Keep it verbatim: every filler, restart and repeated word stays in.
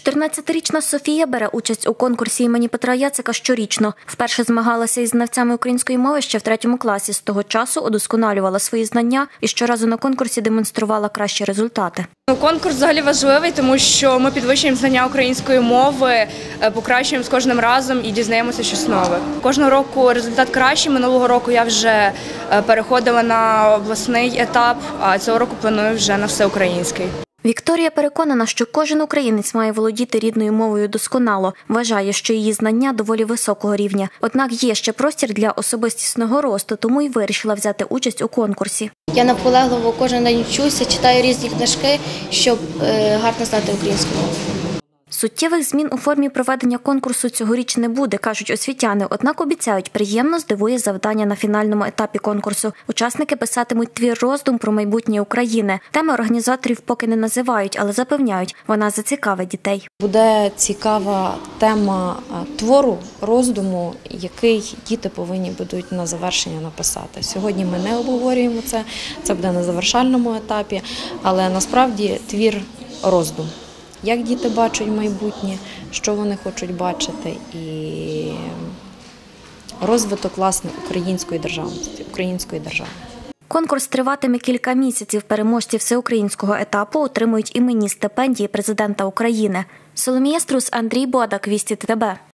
чотирнадцятирічна Софія бере участь у конкурсі імені Петра Яцика щорічно. Вперше змагалася із знавцями української мови ще в третьому класі. З того часу удосконалювала свої знання і щоразу на конкурсі демонструвала кращі результати. Конкурс взагалі важливий, тому що ми підвищуємо знання української мови, покращуємо з кожним разом і дізнаємося щось нове. Кожного року результат кращий. Минулого року я вже переходила на обласний етап, а цього року планую вже на всеукраїнський. Вікторія переконана, що кожен українець має володіти рідною мовою досконало. Вважає, що її знання доволі високого рівня. Однак є ще простір для особистісного росту, тому й вирішила взяти участь у конкурсі. Я наполегливо кожен день вчуся, читаю різні книжки, щоб гарно знати українську мову. Суттєвих змін у формі проведення конкурсу цьогоріч не буде, кажуть освітяни, однак обіцяють, приємно здивує завдання на фінальному етапі конкурсу. Учасники писатимуть твір роздум про майбутнє України. Теми організаторів поки не називають, але запевняють, вона зацікавить дітей. Буде цікава тема твору, роздуму, який діти повинні будуть на завершення написати. Сьогодні ми не обговорюємо це, це буде на завершальному етапі, але насправді твір роздум. Як діти бачать майбутнє, що вони хочуть бачити, і розвиток, власне, української державності, української держави. Конкурс триватиме кілька місяців. Переможці всеукраїнського етапу отримують іменні стипендії президента України. Соломія Струс, Андрій Бодак, Вісті ТВ.